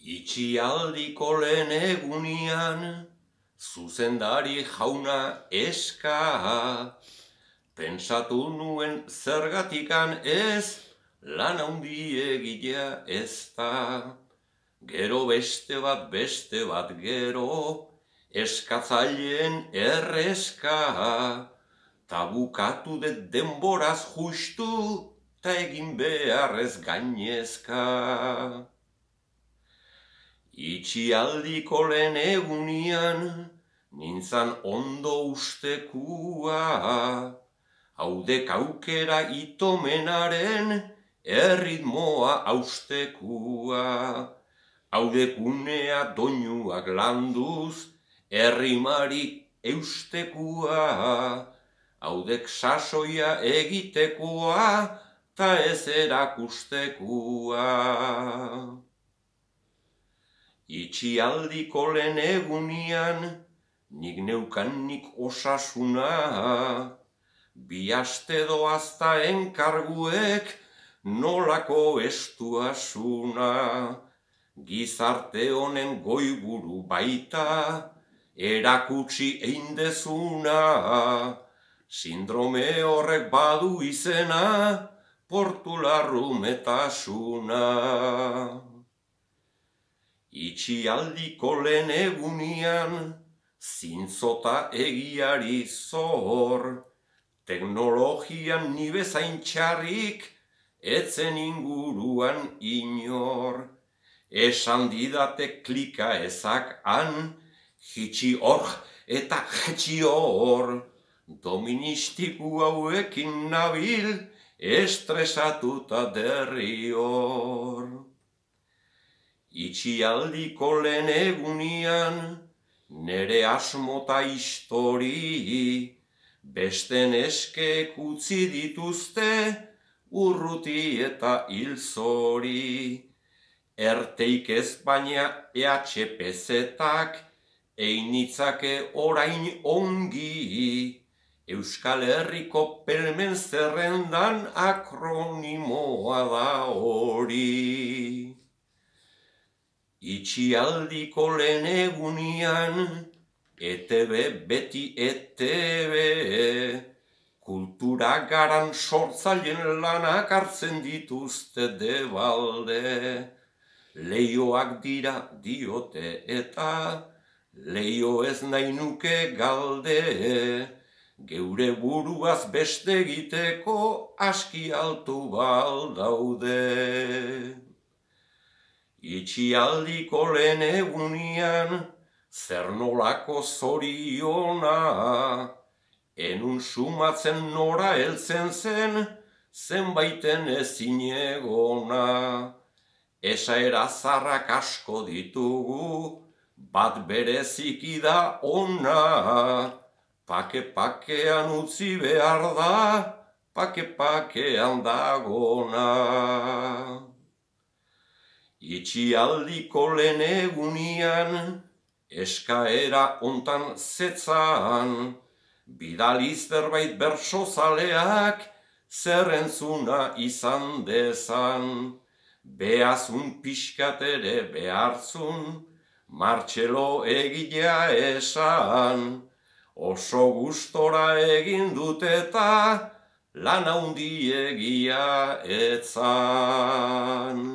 Itxialdiko lehen egunian, zuzendari jauna eska. Pentsatu nuen zergatikan ez, lan handiegia ez da. Gero beste bat gero, eskatzaileen erreska. Ta bukatu dut denboraz justu, ta egin beharrez gainezka. Itxialdiko lehen egunian, nintzan ondo ustekua. Haudek aukera itomenaren, erritmoa austekua. Haudek unea doinuak landuz, errimari eustekua. Haudek sasoia egitekoa, ta ez erakustekua. Itxialdiko lehen egunian, nik neukanik osasuna. Bi aste doazta enkarguek, nolako estuasuna. Gizarte honen goiburu baita, erakutsi eindezuna. Sindrome horrek badu izena, portularrumetasuna. Itxialdiko lehen egunian, zintzota egiari zor. Teknologian ni bezain txarrik, etzen inguruan inor. Esan didate klika ezak han, jitsi hor eta jetxi hor. Doministiku hauekin nabil, estresatuta derrior. Itxialdiko lehen egunian, nere asmota histori. Besten eskek utzi dituzte, urruti eta hilzori. Erteik ez baina EHPZ-ak, einitzake orain ongi. Euskal Herriko pelmen zerrendan akronimoa da hori. Itxialdiko lehen egunian, ETB beti ETB, kultura garan sortzaileen lanak hartzen dituzte debalde. Leioak dira diote eta, leio ez nahi nuke galde. Geure buruaz beste egiteko aski altu baldaude. Itxialdiko lehen egunian, zer nolako zoriona, enun sumatzen nora heltzen zen, zenbaiten ezinegona. Esaera zarrak asko ditugu, bat bereziki da ona. Pake-pakean utzi behar da, pake-pakean dagona. Itxialdiko lehen egunian, eskaera ontan zetzan, bidaliz zerbait bersozaleak, zer entzuna izan dezan. Beazun pixkat ere behartzun, Martxelo egilea esan. Oso gustora egin dut eta, lan handiegia etzan.